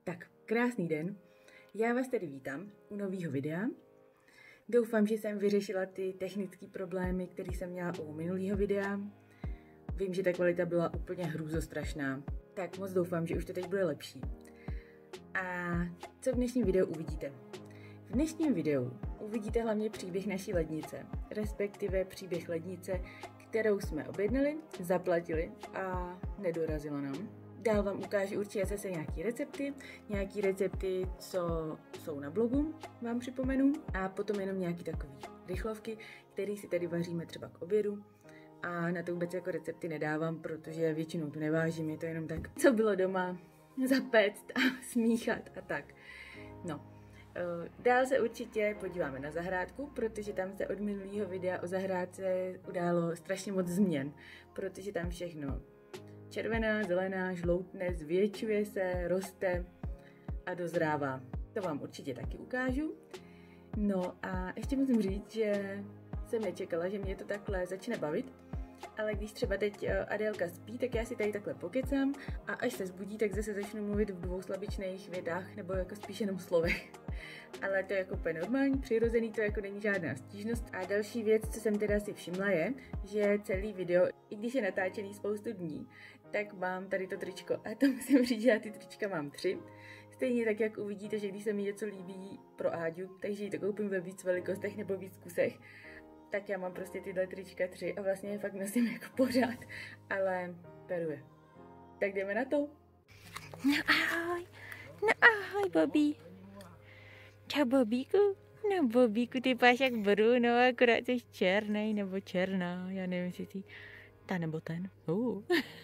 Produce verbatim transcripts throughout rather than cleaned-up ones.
Tak, krásný den. Já vás tady vítám u nového videa. Doufám, že jsem vyřešila ty technické problémy, které jsem měla u minulého videa. Vím, že ta kvalita byla úplně hrůzostrašná. Tak moc doufám, že už to teď bude lepší. A co v dnešním videu uvidíte? V dnešním videu uvidíte hlavně příběh naší lednice, respektive příběh lednice, kterou jsme objednali, zaplatili a nedorazila nám. Dál vám ukážu určitě zase nějaké recepty, nějaké recepty, co jsou na blogu, vám připomenu, a potom jenom nějaké takové rychlovky, které si tady vaříme třeba k obědu. A na to vůbec jako recepty nedávám, protože většinou to nevážím, je to jenom tak, co bylo doma, zapéct a smíchat a tak. No. Dál se určitě podíváme na zahrádku, protože tam se od minulého videa o zahrádce událo strašně moc změn, protože tam všechno červená, zelená, žloutne, zvětšuje se, roste a dozrává. To vám určitě taky ukážu. No a ještě musím říct, že jsem nečekala, že mě to takhle začne bavit, ale když třeba teď Adélka spí, tak já si tady takhle pokecám a až se zbudí, tak zase začnu mluvit v dvouslabičných větách nebo jako spíš jenom slovech. Ale to je jako úplně normální, přirozený, to jako není žádná stížnost. A další věc, co jsem teda si všimla, je, že celý video, i když je natáčený spoustu dní, tak mám tady to tričko. A to musím říct, že já ty trička mám tři. Stejně tak, jak uvidíte, že když se mi něco líbí pro Áďu, takže ji to koupím ve víc velikostech nebo víc kusech, tak já mám prostě tyhle trička tři a vlastně je fakt nosím jako pořád, ale peruje. Tak jdeme na to. No ahoj, no ahoj Bobby. Čau Bobíku. No Bobíku, ty páš jak Bruno, akorát jsi černej nebo černá, já nevím, jestli ty ta nebo ten. Uh.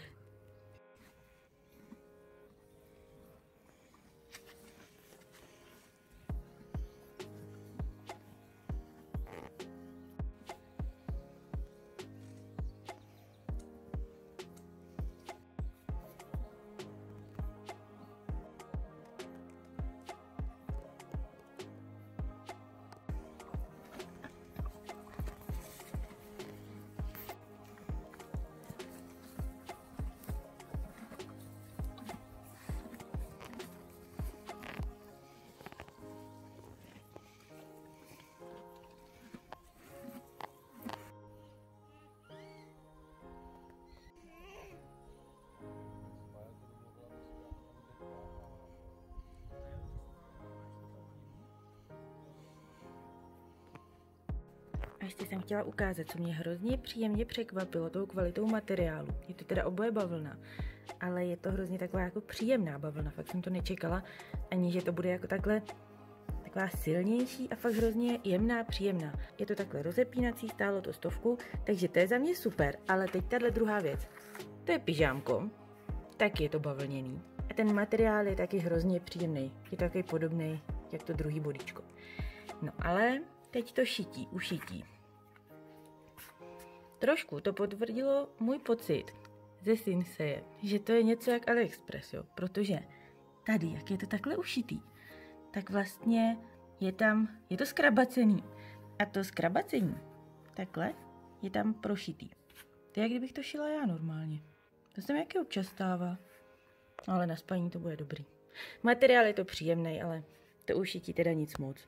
A ještě jsem chtěla ukázat, co mě hrozně příjemně překvapilo tou kvalitou materiálu. Je to teda oboje bavlna, ale je to hrozně taková jako příjemná bavlna. Fakt jsem to nečekala, ani že to bude jako takhle taková silnější a fakt hrozně jemná, příjemná. Je to takhle rozepínací, stálo to stovku, takže to je za mě super. Ale teď tahle druhá věc. To je pyžámko, taky je to bavlněný. A ten materiál je taky hrozně příjemný. Je to takový podobný, jak to druhý bodíčko. No ale teď to šití, ušití. Trošku to potvrdilo můj pocit ze Sinseje, že to je něco jak AliExpress, jo, protože tady, jak je to takhle ušitý, tak vlastně je tam, je to skrabacený. A to skrabacení, takhle, je tam prošitý. To je, jak kdybych to šila já normálně. To se mi jaký občas stává, ale na spaní to bude dobrý. Materiál je to příjemný, ale to ušití teda nic moc.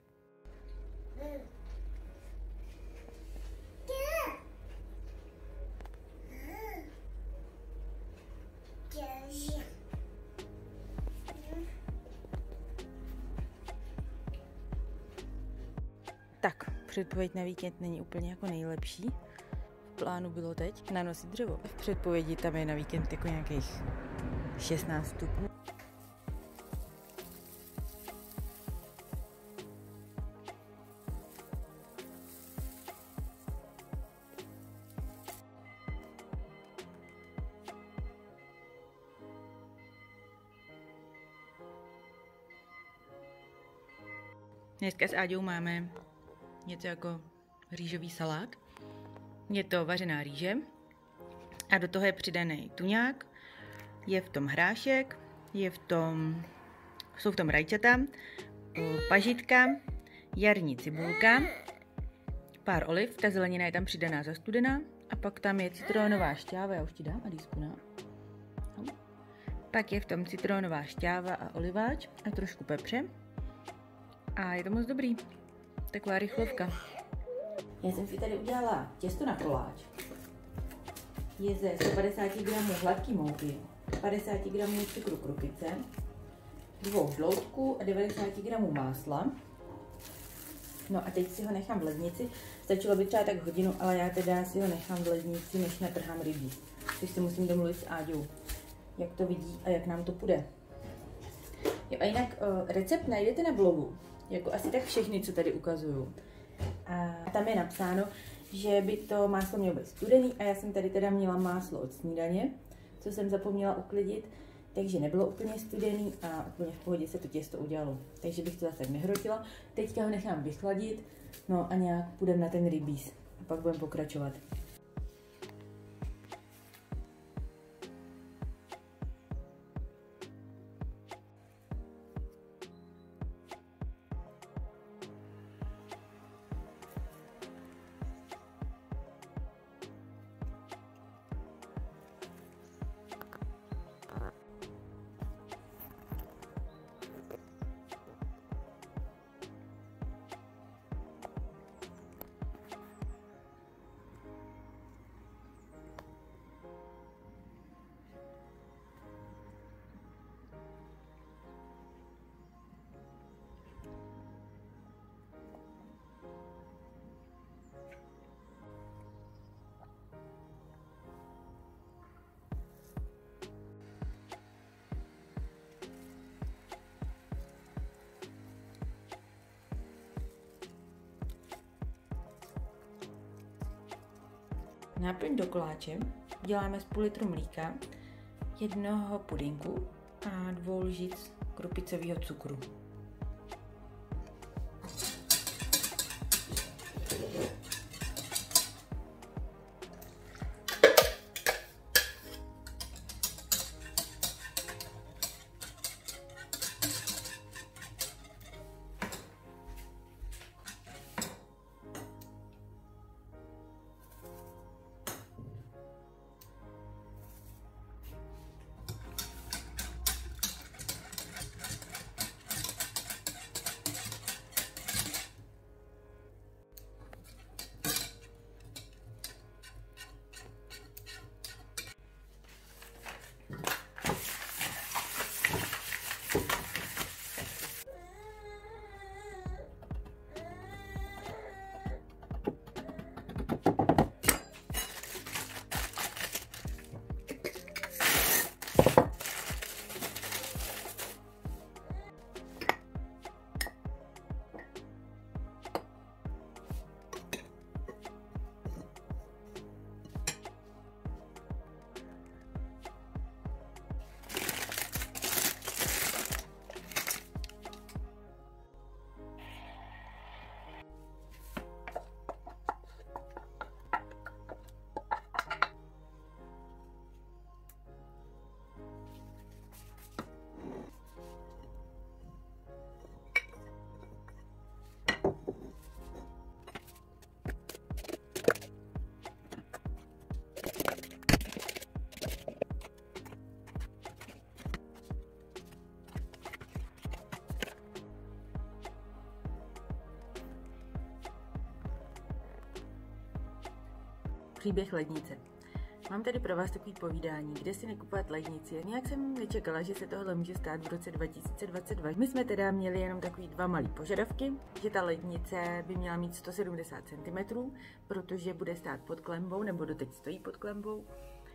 Tak, předpověď na víkend není úplně jako nejlepší. V plánu bylo teď nanosit dřevo. V předpovědi tam je na víkend jako nějakých šestnáct stupňů. Dneska s Áďou máme něco jako rýžový salát. Je to vařená rýže a do toho je přidaný tuňák, je v tom hrášek, je v tom, jsou v tom rajčata, pažitka, jarní cibulka, pár oliv, ta zelenina je tam přidaná zastudená a pak tam je citronová šťáva, já už ti dám, Adísku, na. Pak je v tom citronová šťáva a oliváč a trošku pepře. A je to moc dobrý. Taková rychlovka. Já jsem si tady udělala těsto na koláč. Je ze sto padesát gramů hladký mouky, padesát gramů cukru krupice, dvou žloutků a devadesát gramů másla. No a teď si ho nechám v lednici. Stačilo by třeba tak hodinu, ale já teda si ho nechám v lednici, než natrhám rybí. Což si musím domluvit s Áďou, jak to vidí a jak nám to půjde. Jo, a jinak uh, recept najdete na blogu, jako asi tak všechny, co tady ukazuju. A tam je napsáno, že by to máslo mělo být studený a já jsem tady teda měla máslo od snídaně, co jsem zapomněla uklidit, takže nebylo úplně studený a úplně v pohodě se to těsto udělalo. Takže bych to zase tak nehrotila. Teďka ho nechám vychladit, no a nějak půjdeme na ten rybíz a pak budeme pokračovat. Náplň do koláče děláme z půl litru mlíka, jednoho pudinku a dvou lžic krupicového cukru. Příběh lednice. Mám tady pro vás takový povídání, kde si nekupovat lednici. Nějak jsem nečekala, že se tohle může stát v roce dva tisíce dvacet dva. My jsme teda měli jenom takový dva malý požadavky, že ta lednice by měla mít sto sedmdesát centimetrů, protože bude stát pod klembou, nebo doteď stojí pod klembou.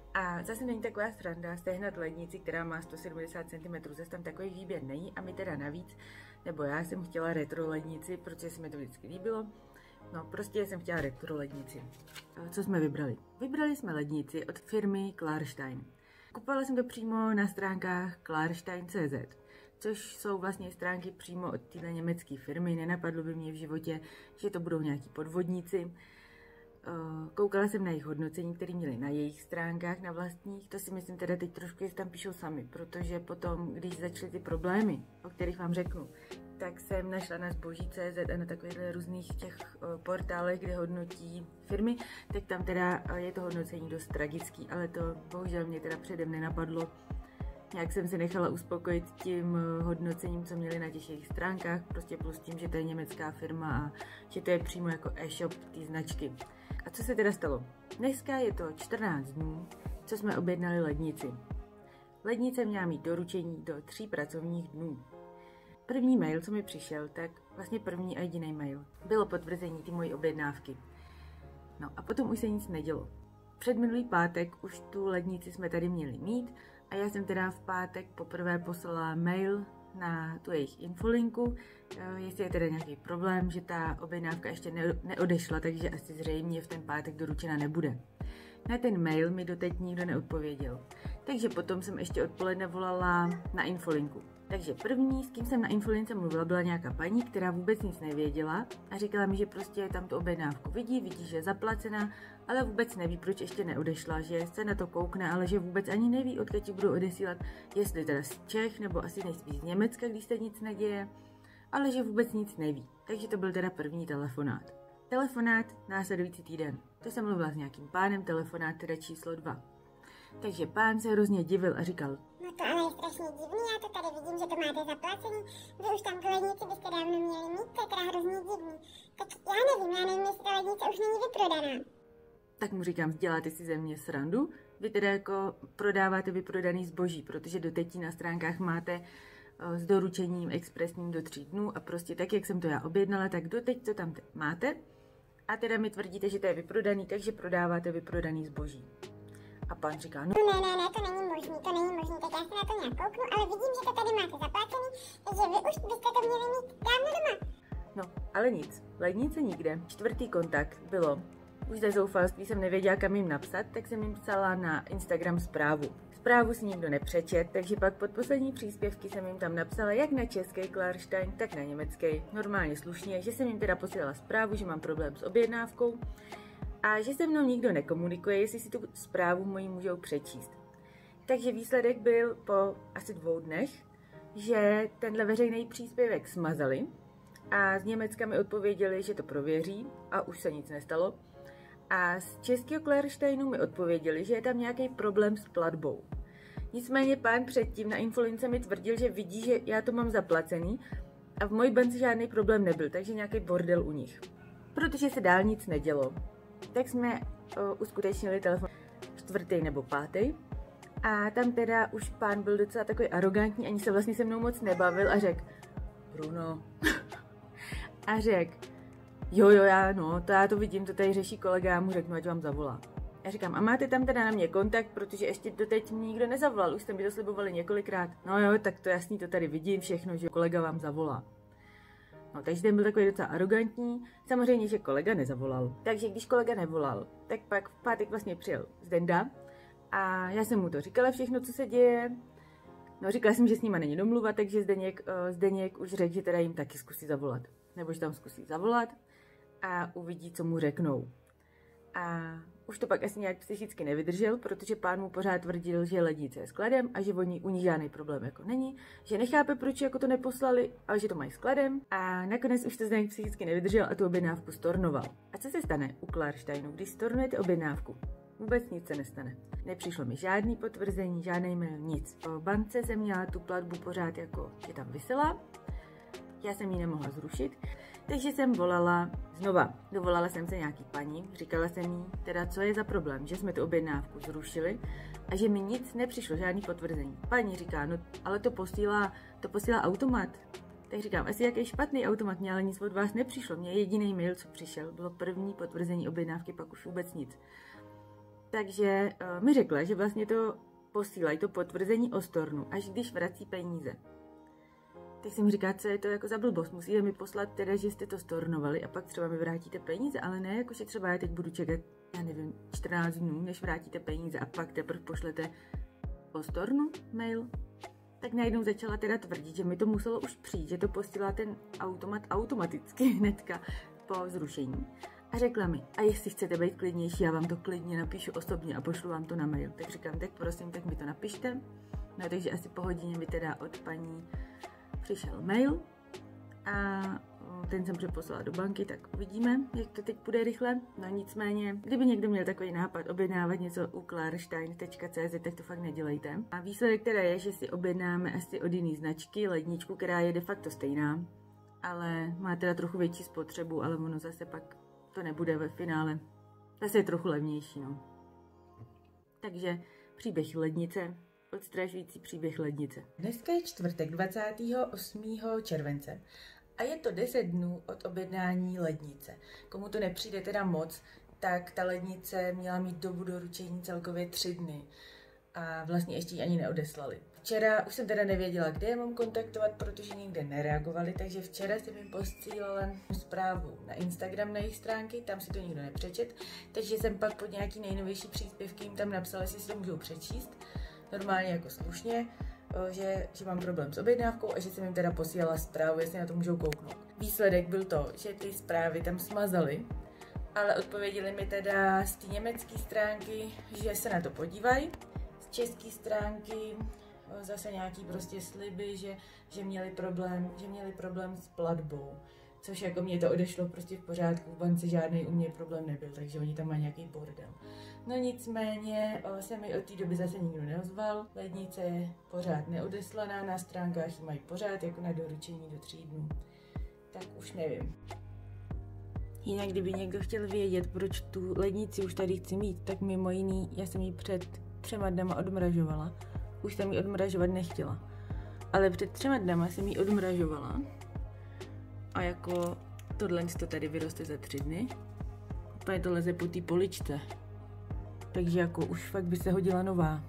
A zase není taková sranda sehnat lednici, která má sto sedmdesát centimetrů, zase tam takový výběr není a my teda navíc, nebo já jsem chtěla retro lednici, protože se mi to vždycky líbilo. No, prostě jsem chtěla retro lednici. Co jsme vybrali? Vybrali jsme lednici od firmy Klarstein. Kupovala jsem to přímo na stránkách klarstein tečka cé zet, což jsou vlastně stránky přímo od téhle německé firmy. Nenapadlo by mě v životě, že to budou nějaký podvodníci. Koukala jsem na jejich hodnocení, které měli na jejich stránkách, na vlastních. To si myslím teda teď trošku, jestli tam píšou sami, protože potom, když začaly ty problémy, o kterých vám řeknu, tak jsem našla na zboží tečka cé zet a na takových různých těch portálech, kde hodnotí firmy, tak tam teda je to hodnocení dost tragický, ale to bohužel mě teda předem nenapadlo, Nějak jsem se nechala uspokojit tím hodnocením, co měli na těch jejich stránkách, prostě plus tím, že to je německá firma a že to je přímo jako e-shop té značky. A co se teda stalo? Dneska je to čtrnáct dnů, co jsme objednali lednici. Lednice měla mít doručení do tří pracovních dnů. První mail, co mi přišel, tak vlastně první a jediný mail, bylo potvrzení té mojí objednávky. No a potom už se nic nedělo. Před minulý pátek už tu lednici jsme tady měli mít a já jsem teda v pátek poprvé poslala mail na tu jejich infolinku, jestli je teda nějaký problém, že ta objednávka ještě neodešla, takže asi zřejmě v ten pátek doručena nebude. Na ten mail mi doteď nikdo neodpověděl, takže potom jsem ještě odpoledne volala na infolinku. Takže první, s kým jsem na infolince mluvila, byla nějaká paní, která vůbec nic nevěděla a říkala mi, že prostě tam tu objednávku vidí, vidí, že je zaplacená, ale vůbec neví, proč ještě neodešla, že se na to koukne, ale že vůbec ani neví, odkud ti budou odesílat, jestli teda z Čech, nebo asi nejspíš z Německa, když se nic neděje, ale že vůbec nic neví. Takže to byl teda první telefonát. Telefonát následující týden. To jsem mluvila s nějakým pánem, telefonát teda číslo dva. Takže pán se hrozně divil a říkal: No to ale je strašně divný, já to tady vidím, že to máte zaplacený, vy už tam tu lednici byste dávno měli mít, to je teda hrozně divný. Tak já nevím, já nevím, jestli ta lednice už není vyprodaná. Tak mu říkám, děláte si ze mě srandu? Vy teda jako prodáváte vyprodaný zboží, protože doteď na stránkách máte s doručením expresním do tří dnů a prostě tak, jak jsem to já objednala, tak doteď to tam máte. A teda mi tvrdíte, že to je vyprodaný, takže prodáváte vyprodaný zboží. A pán říká, no ne, ne, ne, to není možný, to není možný, tak já se na to nějak kouknu, ale vidím, že to tady máte zaplacený, takže vy už byste to měli mít dávno doma. No, ale nic, lednice nikde. Čtvrtý kontakt bylo, už ze zoufalství jsem nevěděla, kam jim napsat, tak jsem jim psala na Instagram zprávu. Zprávu si nikdo nepřečet, takže pak pod poslední příspěvky jsem jim tam napsala jak na český Klarstein, tak na německý, normálně slušně, že jsem jim teda posílala zprávu, že mám problém s objednávkou a že se mnou nikdo nekomunikuje, jestli si tu zprávu moji můžou přečíst. Takže výsledek byl po asi dvou dnech, že tenhle veřejný příspěvek smazali a z Německa mi odpověděli, že to prověří a už se nic nestalo. A z českého Klarsteinu mi odpověděli, že je tam nějaký problém s platbou. Nicméně pán předtím na infolince mi tvrdil, že vidí, že já to mám zaplacený a v mojí bance žádný problém nebyl, takže nějaký bordel u nich. Protože se dál nic nedělo, tak jsme o, uskutečnili telefon čtvrtý nebo pátý a tam teda už pán byl docela takový arrogantní, ani se vlastně se mnou moc nebavil a řekl: Bruno. a řekl: Jo, jo, já, no, to já to vidím, to tady řeší kolega, já mu řeknu, ať vám zavolá. Já říkám, a máte tam teda na mě kontakt, protože ještě doteď mě nikdo nezavolal, už jste mi to slibovali několikrát. No jo, tak to jasný, to tady vidím všechno, že kolega vám zavolá. No, takže ten byl takový docela arrogantní, samozřejmě, že kolega nezavolal. Takže když kolega nevolal, tak pak v pátek vlastně přijel Zdenda a já jsem mu to říkala všechno, co se děje. No, říkala jsem, že s nima není domluva, takže Zdeněk, uh, Zdeněk už řekl, že teda jim taky zkusí zavolat. Nebo že tam zkusí zavolat a uvidí, co mu řeknou. A už to pak asi nějak psychicky nevydržel, protože pán mu pořád tvrdil, že lednice je skladem a že oni, u ní žádný problém jako není, že nechápe, proč jako to neposlali, ale že to mají skladem. A nakonec už to Zdeněk psychicky nevydržel a tu objednávku stornoval. A co se stane u Klarsteinu, když stornujete objednávku? Vůbec nic se nestane. Nepřišlo mi žádný potvrzení, žádný mail, nic. Po bance jsem měla tu platbu pořád jako, že tam visela. Já jsem ji nemohla zrušit, takže jsem volala znova. Dovolala jsem se nějaký paní, říkala jsem jí, teda co je za problém, že jsme tu objednávku zrušili a že mi nic nepřišlo, žádný potvrzení. Paní říká, no ale to posílá, to posílá automat. Tak říkám, asi jaký špatný automat, mě ale nic od vás nepřišlo. Mně jediný mail, co přišel, bylo první potvrzení objednávky, pak už vůbec nic. Takže uh, mi řekla, že vlastně to posílají, to potvrzení o stornu, až když vrací peníze. Tak jsem říká, co je to jako za blbost, musíte mi poslat teda, že jste to stornovali a pak třeba mi vrátíte peníze, ale ne, jakože třeba já teď budu čekat, já nevím, čtrnáct dnů, než vrátíte peníze a pak teprve pošlete po stornu mail. Tak najednou začala teda tvrdit, že mi to muselo už přijít, že to posílá ten automat automaticky hnedka po zrušení. A řekla mi, a jestli chcete být klidnější, já vám to klidně napíšu osobně a pošlu vám to na mail. Tak říkám, tak prosím, tak mi to napište. No takže asi po hodině mi teda od paní přišel mail a ten jsem přeposlala do banky, tak uvidíme, jak to teď půjde rychle. No nicméně, kdyby někdo měl takový nápad objednávat něco u klarstein tečka cé zet, tak to fakt nedělejte. A výsledek teda je, že si objednáme asi od jiný značky ledničku, která je de facto stejná, ale má teda trochu větší spotřebu, ale ono zase pak to nebude ve finále. Zase je trochu levnější, no. Takže příběh lednice, odstrašující příběh lednice. Dneska je čtvrtek dvacátého osmého července a je to deset dnů od objednání lednice. Komu to nepřijde teda moc, tak ta lednice měla mít dobu doručení celkově tři dny a vlastně ještě ji ani neodeslali. Včera už jsem teda nevěděla, kde je mám kontaktovat, protože nikde nereagovali, takže včera jsem jim posílala zprávu na Instagram na jejich stránky, tam si to nikdo nepřečet, takže jsem pak pod nějaký nejnovější příspěvky jim tam napsala, jestli si to můžou přečíst, normálně jako slušně, že, že mám problém s objednávkou a že jsem jim teda posílala zprávu, jestli na to můžou kouknout. Výsledek byl to, že ty zprávy tam smazali, ale odpověděli mi teda z té německé stránky, že se na to podívají, z české stránky zase nějaký prostě sliby, že, že měli problém, že měli problém s platbou, což jako mě to odešlo prostě v pořádku, v bance žádný u mě problém nebyl, takže oni tam mají nějaký bordel. No nicméně se mi od té doby zase nikdo neozval, lednice je pořád neodeslaná, na stránkách ji mají pořád jako na doručení do tří dnů, tak už nevím. Jinak kdyby někdo chtěl vědět, proč tu lednici už tady chci mít, tak mimo jiný, já jsem ji před třema dnama odmražovala. Už jsem ji odmražovat nechtěla. Ale před třema dnama jsem ji odmražovala. A jako tohle to tady vyroste za tři dny. Úplně to leze po té poličce. Takže jako už fakt by se hodila nová.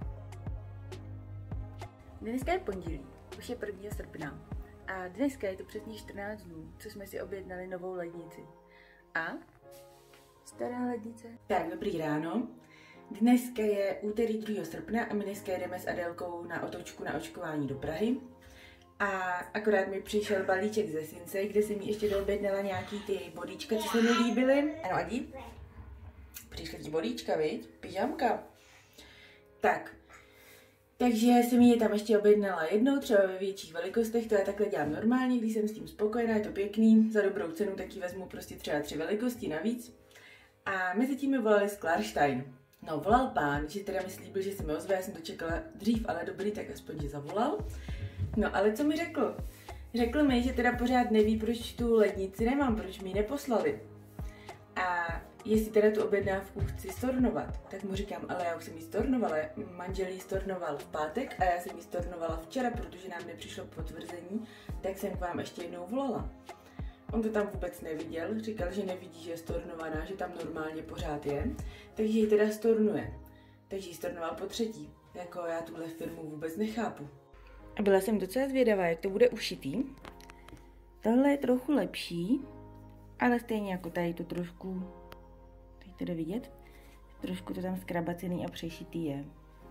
Dneska je pondělí, už je prvního srpna. A dneska je to přesně čtrnáct dnů, co jsme si objednali novou lednici. A stará lednice. Tak, dobrý ráno. Dneska je úterý druhého srpna a my dneska jedeme s Adélkou na otočku na očkování do Prahy. A akorát mi přišel balíček ze Sinsei, kde jsem mi ještě doobjednala nějaký ty bodíčka, co se mi líbily. Ano, Adi? Přišly ti bodíčka, viď? Pyžamka. Tak. Takže jsem ji tam ještě objednala jednou, třeba ve větších velikostech, to já takhle dělám normálně, když jsem s tím spokojená, je to pěkný, za dobrou cenu taky vezmu prostě třeba tři velikosti navíc. A mezi tím mi volali z Klarstein. No, volal pán, že teda mi slíbil, že se mi ozve, já jsem to čekala dřív, ale dobrý, tak aspoň, že zavolal. No, ale co mi řekl? Řekl mi, že teda pořád neví, proč tu lednici nemám, proč mi ji neposlali. A jestli teda tu objednávku chci stornovat, tak mu říkám, ale já už jsem ji stornovala, manžel ji stornoval v pátek a já jsem ji stornovala včera, protože nám nepřišlo potvrzení, tak jsem k vám ještě jednou volala. On to tam vůbec neviděl, říkal, že nevidí, že je stornovaná, že tam normálně pořád je, takže ji teda stornuje. Takže ji stornoval po třetí. Jako já tuhle firmu vůbec nechápu. A byla jsem docela zvědavá, jak to bude ušitý. Tohle je trochu lepší, ale stejně jako tady to trošku, teď to jde vidět, trošku to tam skrabacený a přešitý je.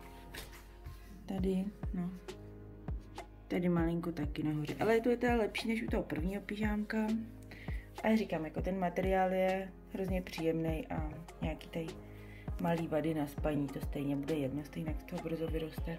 Tady, no. Tady malinko taky nahoře, ale to je teda lepší než u toho prvního pyžámka. A říkám, jako ten materiál je hrozně příjemný a nějaký tady malý vady na spaní, to stejně bude jedno, stejně z toho brzo vyroste.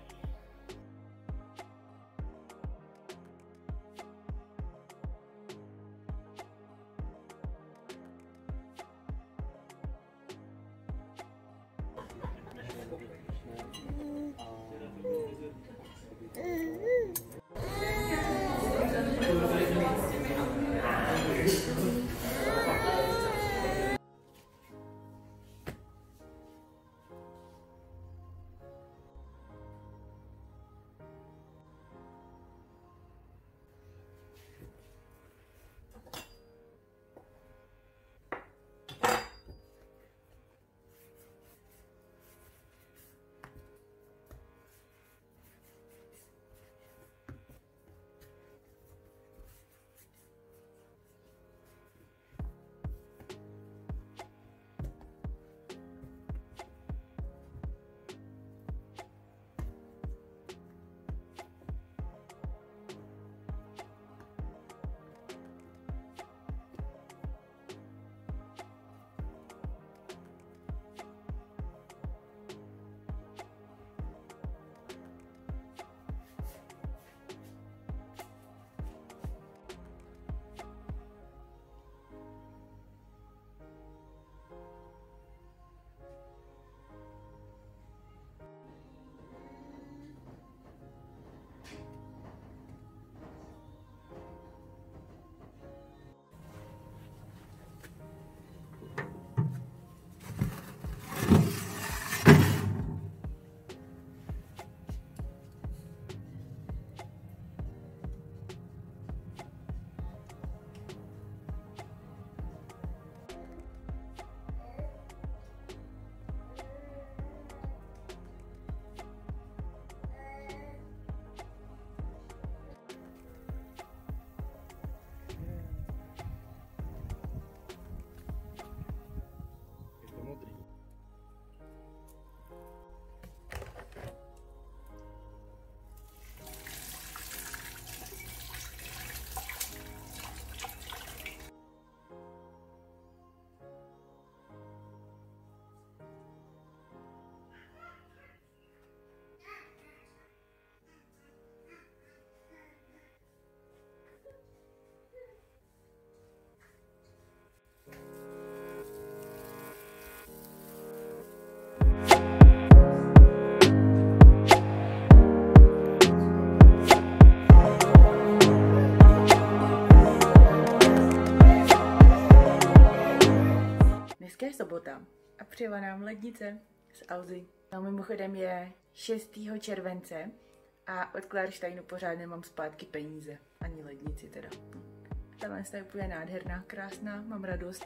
sobota a přijela nám lednice z Alzy. No, mimochodem je šestého července a od Klarsteinu pořád nemám zpátky peníze, ani lednici teda. No. Tahle je úplně nádherná, krásná, mám radost.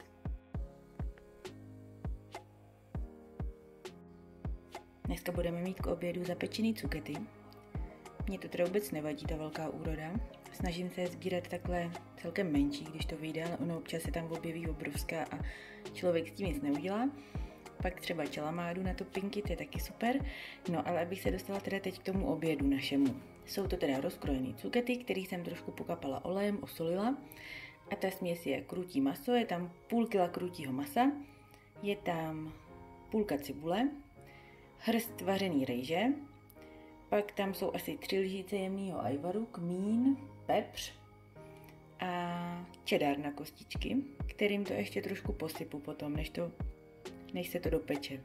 Dneska budeme mít k obědu zapečený cukety. Mně to teda vůbec nevadí, ta velká úroda. Snažím se sbírat takhle celkem menší, když to vyjde, ale ono občas se tam objeví obrovská a člověk s tím nic neudělá. Pak třeba čelamádu na topinky, to je taky super. No ale abych se dostala teda teď k tomu obědu našemu. Jsou to teda rozkrojený cukety, který jsem trošku pokapala olejem, osolila. A ta směs je krůtí maso, je tam půl kila krůtího masa, je tam půlka cibule, hrst vařený rejže, pak tam jsou asi tři lžíce jemného ajvaru, kmín, pepř a čedar na kostičky, kterým to ještě trošku posypu potom, než, to, než se to dopeče.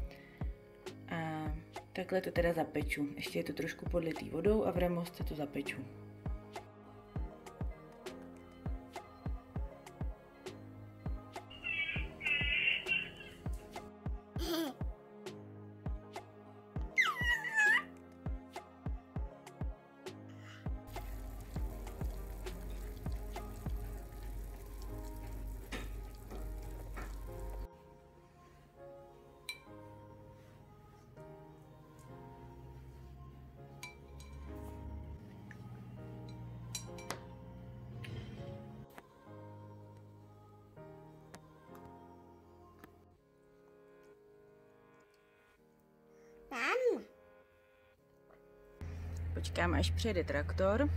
A takhle to teda zapeču. Ještě je to trošku podlitý vodou a v remostce to zapeču. Počkáme, až přijede traktor.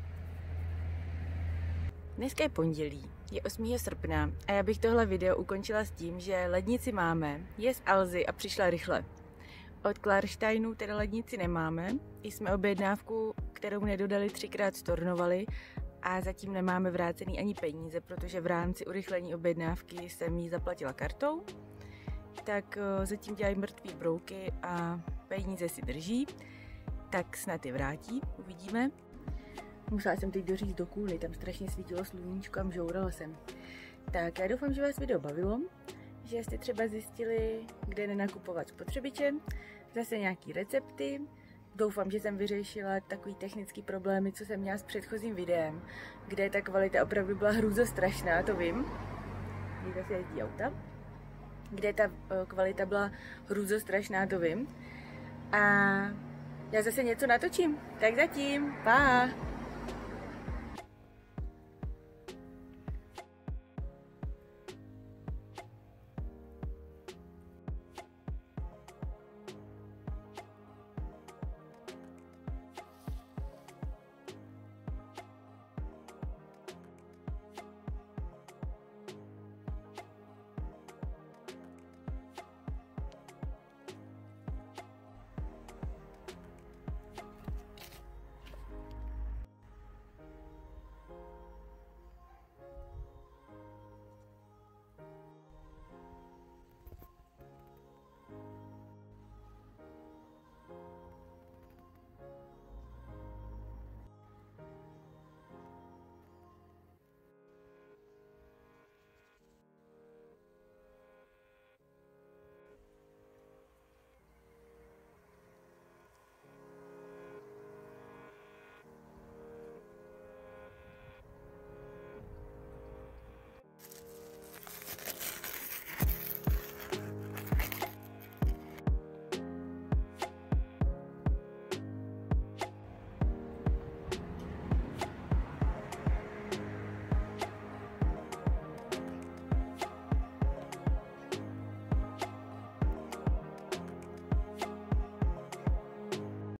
Dneska je pondělí, je osmého srpna a já bych tohle video ukončila s tím, že lednici máme, je z Alzy a přišla rychle. Od Klarsteinu teda lednici nemáme, i jsme objednávku, kterou nedodali, třikrát stornovali a zatím nemáme vrácený ani peníze, protože v rámci urychlení objednávky jsem jí zaplatila kartou. Tak zatím dělají mrtvý brouky a peníze si drží. Tak snad je vrátí, uvidíme. Musela jsem teď doříct do kůly, tam strašně svítilo sluníčko a mžourala jsem. Tak já doufám, že vás video bavilo, že jste třeba zjistili, kde nenakupovat spotřebiče, zase nějaký recepty. Doufám, že jsem vyřešila takový technický problémy, co jsem měla s předchozím videem, kde ta kvalita opravdu byla hrůzostrašná, to vím. Někde se jezdí auta. Kde ta kvalita byla hrůzostrašná, to vím. A já zase něco natočím. Tak zatím. Pa!